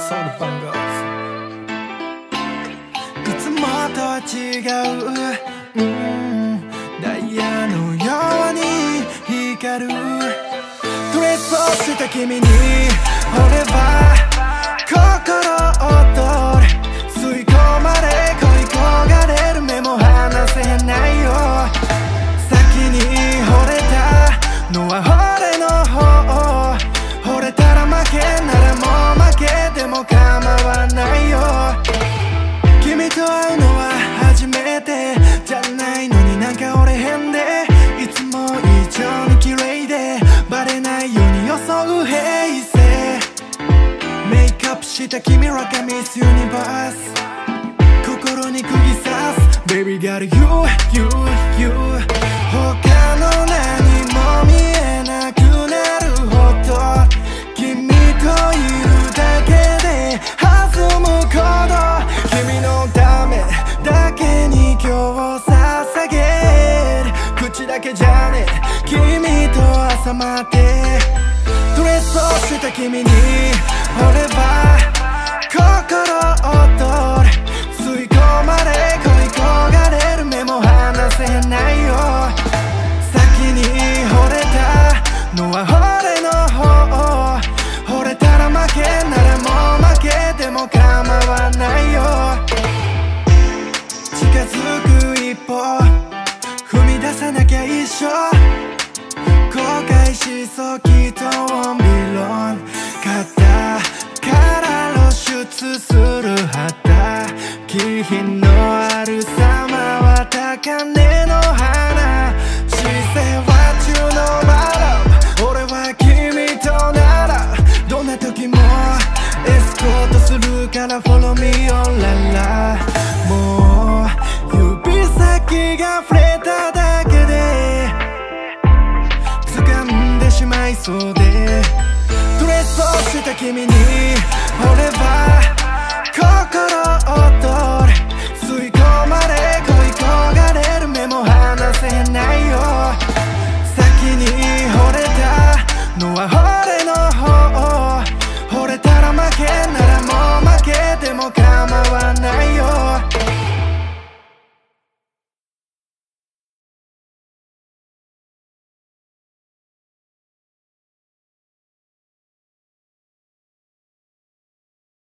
ソウルバンガーズ。いつもとは違う、ダイヤのように光るドレスをした君に俺は心躍る、吸い込まれ恋焦がれる、目も離せないよ。先に惚れたのは俺の方、惚れたら負けならもう負けでも構わないよ。君と会うのは初めてじゃないのに、なんか俺変でいつも以上に綺麗でバレないように装う平成、メイクアップした君らがミスユニバース、心に釘刺す Baby got you 他の何も見えなくなるほど君といるだけで弾む鼓動、君のためだけに今日を捧げる、口だけじゃねえ君と朝までドレスをした君に俺は心躍る、吸い込まれ恋焦がれる、目も離せないよ。先に惚れたのは俺の方、惚れたら負けならもう負けでも構わないよ。近づく一歩踏み出さなきゃ一緒、後悔しそうきっとオンビロン、肩から露出する肌気品のある様は高嶺の花、姿勢は中のバラ、俺は君とならどんな時もエスコートするからフォローミーオンララ、もう指先が触れただけで掴んでしまいそうで、ドレスをした君に俺は心躍る、吸い込まれ恋焦がれる、目も離せないよ。先に惚れたのは俺の方、惚れたら負けならもう負けでも構わ